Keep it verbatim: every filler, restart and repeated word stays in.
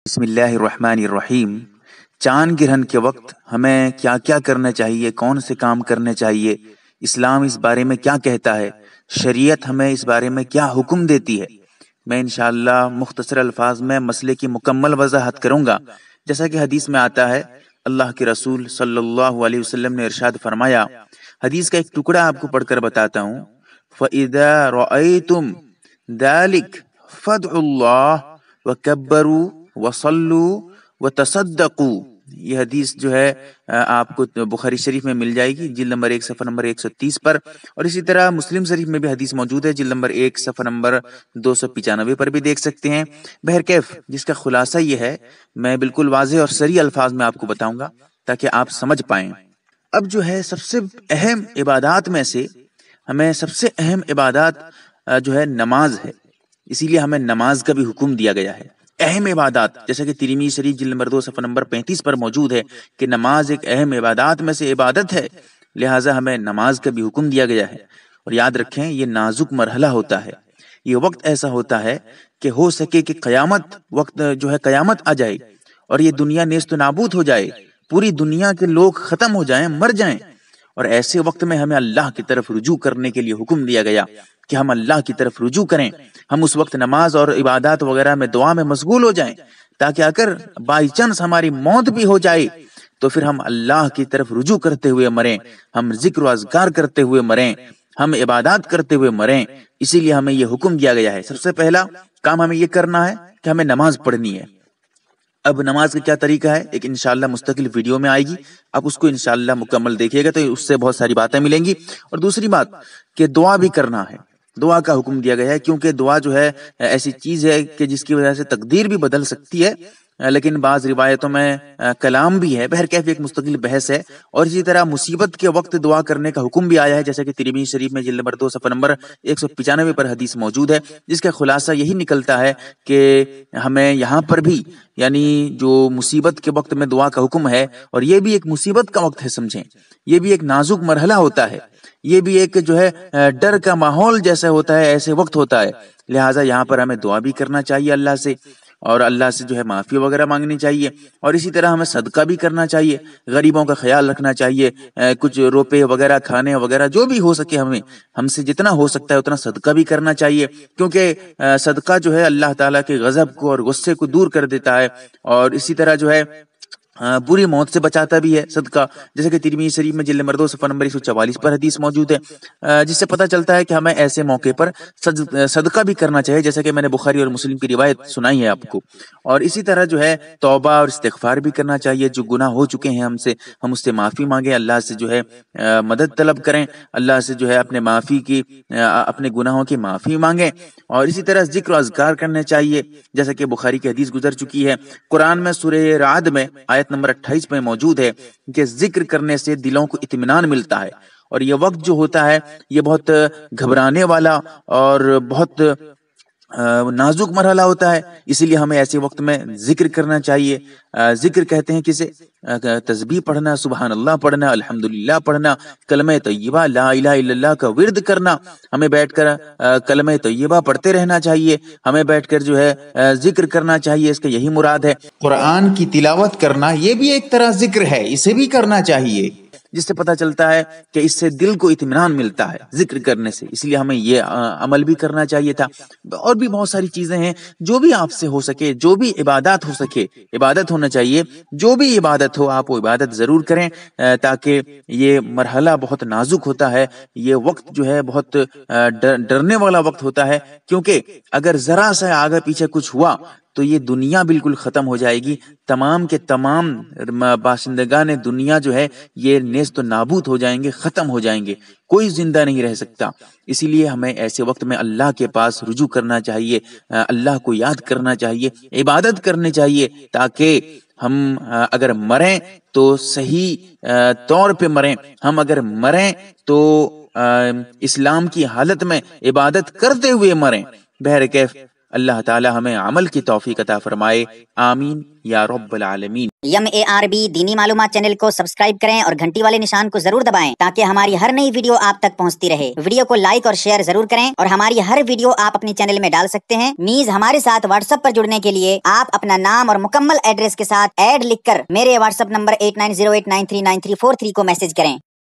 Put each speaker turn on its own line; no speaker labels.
بسم اللہ الرحمن الرحیم۔ چاند گرہن کے وقت ہمیں کیا کیا کرنا چاہیے، کون سے کام کرنے چاہیے، اسلام اس بارے میں کیا کہتا ہے، شریعت ہمیں اس بارے میں کیا حکم دیتی ہے، میں انشاءاللہ مختصر الفاظ میں مسئلے کی مکمل وضاحت کروں گا۔ جیسا کہ حدیث میں آتا ہے، اللہ کے رسول صلی اللہ علیہ وسلم نے ارشاد فرمایا، حدیث کا ایک ٹکڑا آپ کو پڑھ کر بتاتا ہوں، فَإِذَا رَأَيْتُمْ ذَلِكَ فَادْعُوا اللَّهَ وَكَبَّرُوا وَصَلُّوا وَتَصَدَّقُوا۔ یہ حدیث جو ہے آپ کو بخاری شریف میں مل جائے گی، جلد نمبر ایک صفحہ نمبر ایک سو تیس پر، اور اسی طرح مسلم شریف میں بھی حدیث موجود ہے، جلد نمبر ایک صفحہ نمبر دو سو پچانوے پر بھی دیکھ سکتے ہیں۔ بہرکیف جس کا خلاصہ یہ ہے، میں بالکل واضح اور صریح الفاظ میں آپ کو بتاؤں گا تاکہ آپ سمجھ پائیں۔ اب جو ہے سب سے اہم عبادات میں سے ہمیں سب سے اہم عبادات جو ہے نماز ہے، اسی لیے ہمیں نماز کا بھی حکم دیا گیا ہے۔ اہم عبادات جیسا کہ ترمذی شریف جلد نمبر دو صفحہ نمبر پینتیس پر موجود ہے کہ نماز ایک اہم عبادات میں سے عبادت ہے، لہٰذا ہمیں نماز کا بھی حکم دیا گیا ہے۔ اور یاد رکھیں، یہ نازک مرحلہ ہوتا ہے، یہ وقت ایسا ہوتا ہے کہ ہو سکے کہ قیامت وقت جو ہے قیامت آ جائے اور یہ دنیا نیست و نابود ہو جائے، پوری دنیا کے لوگ ختم ہو جائیں، مر جائیں، اور ایسے وقت میں ہمیں اللہ کی طرف رجوع کرنے کے لیے حکم دیا گیا کہ ہم اللہ کی طرف رجوع کریں۔ ہم اس وقت نماز اور عبادات وغیرہ میں دعا میں مشغول ہو جائیں، تاکہ اگر بائی چانس ہماری موت بھی ہو جائے تو پھر ہم اللہ کی طرف رجوع کرتے ہوئے مریں، ہم ذکر و اذکار کرتے ہوئے مریں، ہم عبادات کرتے ہوئے مریں۔ اسی لیے ہمیں یہ حکم دیا گیا ہے۔ سب سے پہلا کام ہمیں یہ کرنا ہے کہ ہمیں نماز پڑھنی ہے۔ اب نماز کا کیا طریقہ ہے، ایک انشاءاللہ مستقل ویڈیو میں آئے گی، آپ اس کو انشاءاللہ مکمل دیکھیے گا تو اس سے بہت ساری باتیں ملیں گی۔ اور دوسری بات کہ دعا بھی کرنا ہے، دعا کا حکم دیا گیا ہے، کیونکہ دعا جو ہے ایسی چیز ہے کہ جس کی وجہ سے تقدیر بھی بدل سکتی ہے، لیکن بعض روایتوں میں کلام بھی ہے، بہرکیف ایک مستقل بحث ہے۔ اور اسی طرح مصیبت کے وقت دعا کرنے کا حکم بھی آیا ہے، جیسا کہ ترمذی شریف میں جلد نمبر دو صفحہ نمبر ایک سو پچانوے پر حدیث موجود ہے، جس کا خلاصہ یہی نکلتا ہے کہ ہمیں یہاں پر بھی یعنی جو مصیبت کے وقت میں دعا کا حکم ہے، اور یہ بھی ایک مصیبت کا وقت ہے، سمجھیں یہ بھی ایک نازک مرحلہ ہوتا ہے، یہ بھی ایک جو ہے ڈر کا ماحول جیسا ہوتا ہے، ایسے وقت ہوتا ہے، لہٰذا یہاں پر ہمیں دعا بھی کرنا چاہیے اللہ سے، اور اللہ سے جو ہے معافی وغیرہ مانگنی چاہیے، اور اسی طرح ہمیں صدقہ بھی کرنا چاہیے، غریبوں کا خیال رکھنا چاہیے، کچھ روپے وغیرہ کھانے وغیرہ جو بھی ہو سکے ہمیں ہم سے جتنا ہو سکتا ہے اتنا صدقہ بھی کرنا چاہیے، کیونکہ صدقہ جو ہے اللہ تعالیٰ کے غضب کو اور غصے کو دور کر دیتا ہے، اور اسی طرح جو ہے بری موت سے بچاتا بھی ہے صدقہ، جیسے کہ ترمذی شریف میں جلد نمبر دو صفحہ نمبر ایک سو چوالیس پر حدیث موجود ہے، جس سے پتہ چلتا ہے کہ ہمیں ایسے موقع پر صدقہ بھی کرنا چاہیے، جیسا کہ میں نے بخاری اور مسلم کی روایت سنائی ہے آپ کو۔ اور اسی طرح جو ہے توبہ اور استغفار بھی کرنا چاہیے، جو گناہ ہو چکے ہیں ہم سے ہم اس سے معافی مانگیں، اللہ سے جو ہے مدد طلب کریں، اللہ سے جو ہے اپنے معافی کی اپنے گناہوں کی معافی مانگیں، اور اسی طرح ذکر و اذکار کرنے چاہیے، جیسا کہ بخاری کی حدیث گزر چکی ہے۔ قرآن میں سورہ رعد میں آیت نمبر اٹھائیس میں موجود ہے کہ ذکر کرنے سے دلوں کو اطمینان ملتا ہے، اور یہ وقت جو ہوتا ہے یہ بہت گھبرانے والا اور بہت نازک مرحلہ ہوتا ہے، اسی لیے ہمیں ایسے وقت میں ذکر کرنا چاہیے۔ ذکر کہتے ہیں کسے؟ تسبیح پڑھنا، سبحان اللہ پڑھنا، الحمدللہ پڑھنا، کلمہ طیبہ لا الہ الا اللہ کا ورد کرنا، ہمیں بیٹھ کر کلمہ طیبہ پڑھتے رہنا چاہیے، ہمیں بیٹھ کر جو ہے ذکر کرنا چاہیے، اس کا یہی مراد ہے۔ قرآن کی تلاوت کرنا یہ بھی ایک طرح ذکر ہے، اسے بھی کرنا چاہیے، جس سے پتہ چلتا ہے کہ اس سے دل کو اطمینان ملتا ہے ذکر کرنے سے، اس لیے ہمیں یہ عمل بھی کرنا چاہیے تھا۔ اور بھی بہت ساری چیزیں ہیں، جو بھی آپ سے ہو سکے، جو بھی عبادات ہو سکے، عبادت ہونا چاہیے، جو بھی عبادت ہو آپ وہ عبادت ضرور کریں، تاکہ یہ مرحلہ بہت نازک ہوتا ہے، یہ وقت جو ہے بہت ڈرنے والا وقت ہوتا ہے، کیونکہ اگر ذرا سا آگے پیچھے کچھ ہوا تو یہ دنیا بالکل ختم ہو جائے گی، تمام کے تمام باشندگان دنیا جو ہے یہ نیست و نابود ہو جائیں گے، ختم ہو جائیں گے، کوئی زندہ نہیں رہ سکتا۔ اسی لیے ہمیں ایسے وقت میں اللہ کے پاس رجوع کرنا چاہیے، اللہ کو یاد کرنا چاہیے، عبادت کرنی چاہیے، تاکہ ہم اگر مریں تو صحیح طور پہ مریں، ہم اگر مریں تو اسلام کی حالت میں عبادت کرتے ہوئے مریں۔ بہرکیف اللہ تعالی ہمیں عمل کی توفیق عطا فرمائے، آمین یا رب العالمین۔
یم اے آر بی دینی معلومات چینل کو سبسکرائب کریں اور گھنٹی والے نشان کو ضرور دبائیں تاکہ ہماری ہر نئی ویڈیو آپ تک پہنچتی رہے۔ ویڈیو کو لائک اور شیئر ضرور کریں اور ہماری ہر ویڈیو آپ اپنی چینل میں ڈال سکتے ہیں۔ نیز ہمارے ساتھ واٹس ایپ پر جڑنے کے لیے آپ اپنا نام اور مکمل ایڈریس کے ساتھ ایڈ لکھ کر میرے WhatsApp number eight nine zero eight nine three nine three four three کو میسج کریں۔